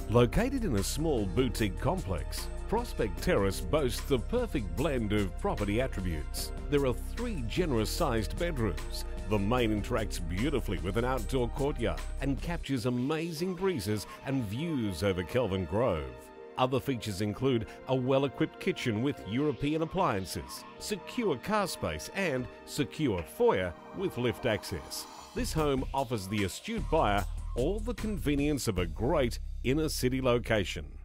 Located in a small boutique complex, Prospect Terrace boasts the perfect blend of property attributes. There are 3 generous-sized bedrooms. The main interacts beautifully with an outdoor courtyard and captures amazing breezes and views over Kelvin Grove. Other features include a well-equipped kitchen with European appliances, secure car space and secure foyer with lift access. This home offers the astute buyer all the convenience of a great inner city location.